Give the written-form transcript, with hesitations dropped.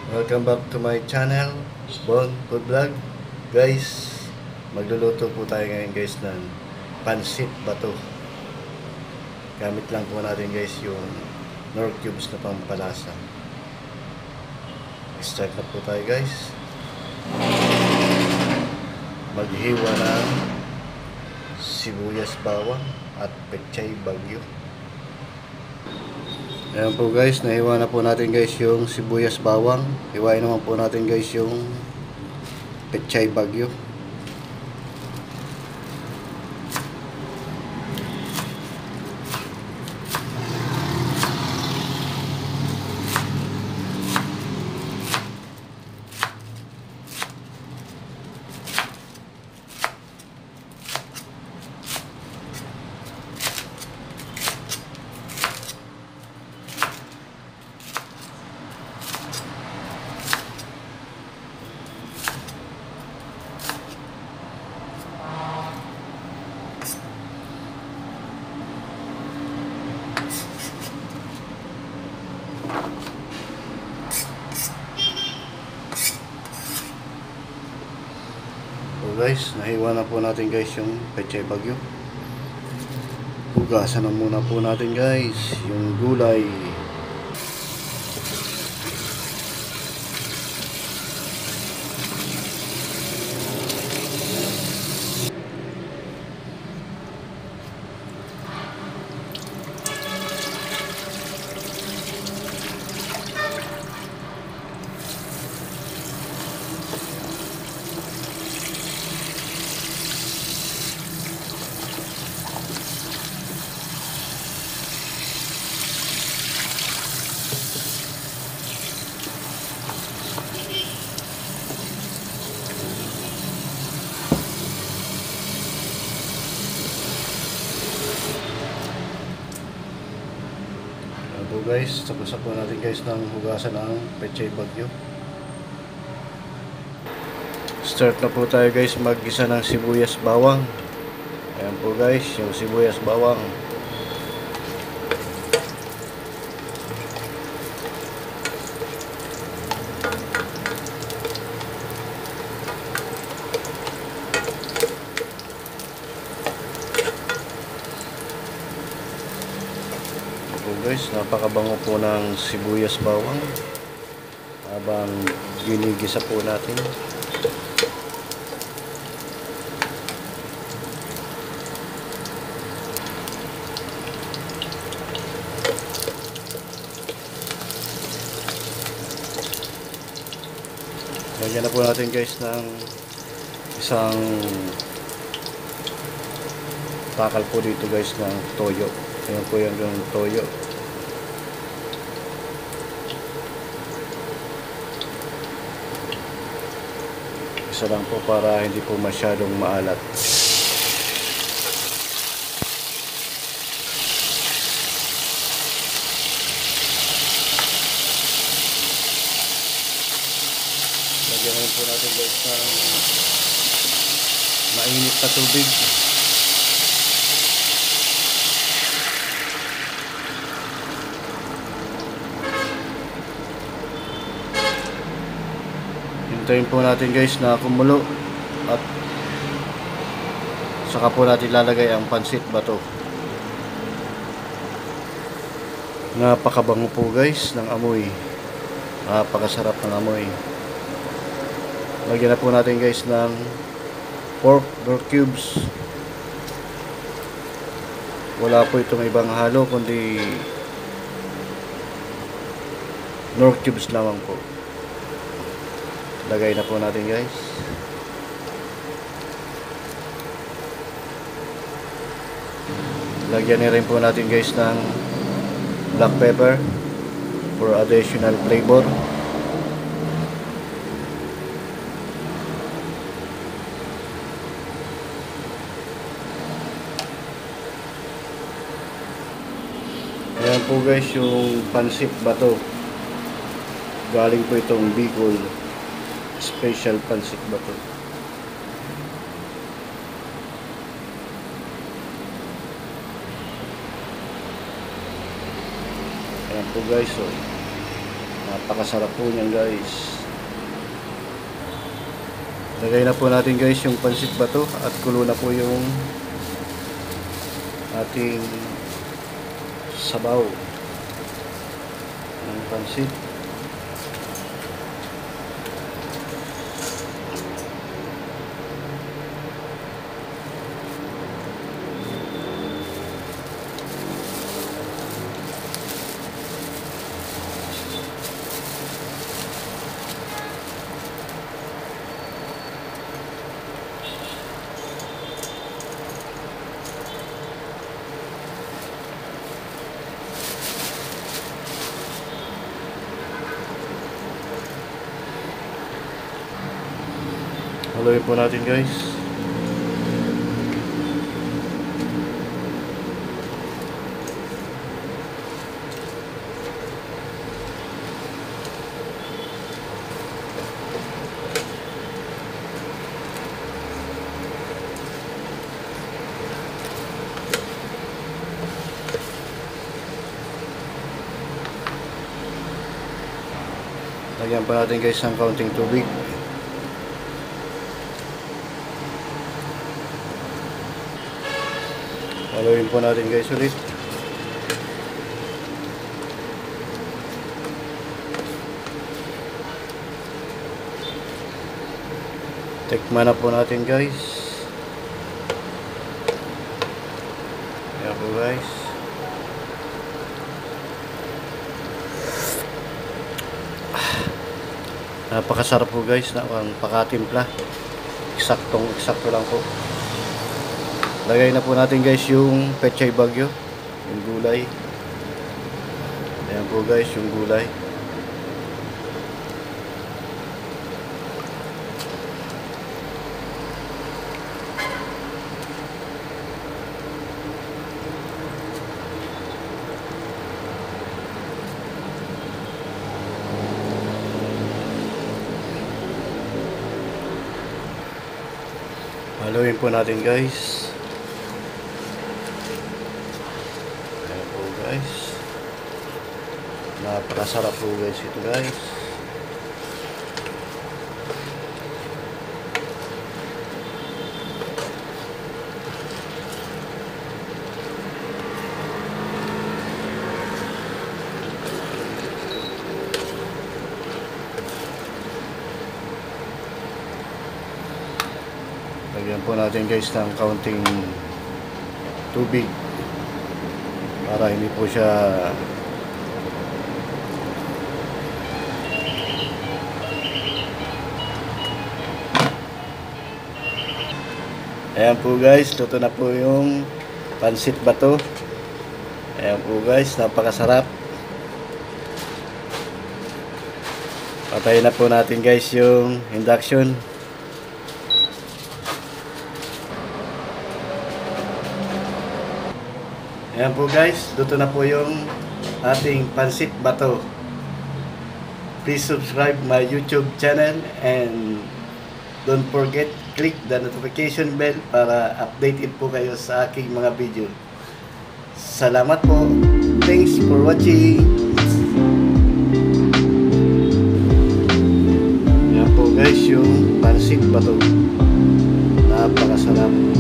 Welcome back to my channel, Bon Food Vlog. Guys, magluluto po tayo ngayon guys ng pansit bato. Gamit lang po natin guys yung Knorr cubes na pampalasa. Start na po tayo guys. Maghiwa ng sibuyas bawang at pechay bagyo. Ayan po guys, nahiwa na po natin guys yung sibuyas bawang. Hiwain naman po natin guys yung pechay bagyo. So guys, nahiwa na po natin guys yung pechay bagyo. Hugasan na muna po natin guys yung gulay. So guys, tapos na po natin guys ng hugasan ng pechay bagyo. Start na po tayo guys mag-gisa ng sibuyas bawang. Ayan po guys, yung sibuyas bawang. Guys, napakabango po ng sibuyas bawang habang ginigisa po natin. Lagyan na po natin guys ng isang takal po dito guys ng toyo. Ayan po yung toyo. Isa lang po para hindi po masyadong maalat. Lagyan naman po natin guys ng mainit na tubig. Hintayin po natin guys na kumulo at saka po natin lalagay ang pansit bato. Napakabango po guys ng amoy. Napakasarap ng amoy. Lagyan na po natin guys ng pork Knorr cubes. Wala po itong ibang halo kundi Knorr cubes lamang po. Lagay na po natin guys. Lagyan na rin po natin guys ng black pepper for additional flavor. Ayan po guys yung pansit bato. Galing po itong Bicol special pansit bato. Ayan po guys, so Napakasarap po niyan guys. Lagay na po natin guys yung pansit bato at kulo na po yung ating sabaw ng pansit. Haluin po natin guys. Lagyan pa natin guys ng kaunting tubig. Haluin po natin guys ulit. Tikman na po natin guys. Ayan po guys. Napakasarap po guys na ang pakatimpla. Eksakto lang po. Lagay na po natin guys yung pechay bagyo, yung gulay. Ayan po guys yung gulay. Haluin po natin guys. Napakasarap po guys ito guys. Lagyan po natin guys ng kaunting tubig para hindi po siya ayan po guys, luto na po yung pansit bato. Ayan po guys, napakasarap. Patayin na po natin guys yung induction. Ayan po guys, luto na po yung ating pansit bato. Please subscribe my YouTube channel and don't forget click the notification bell para updated po kayo sa aking mga video. Salamat po. Thanks for watching. Yan po guys yung pansit bato. Napakasarap.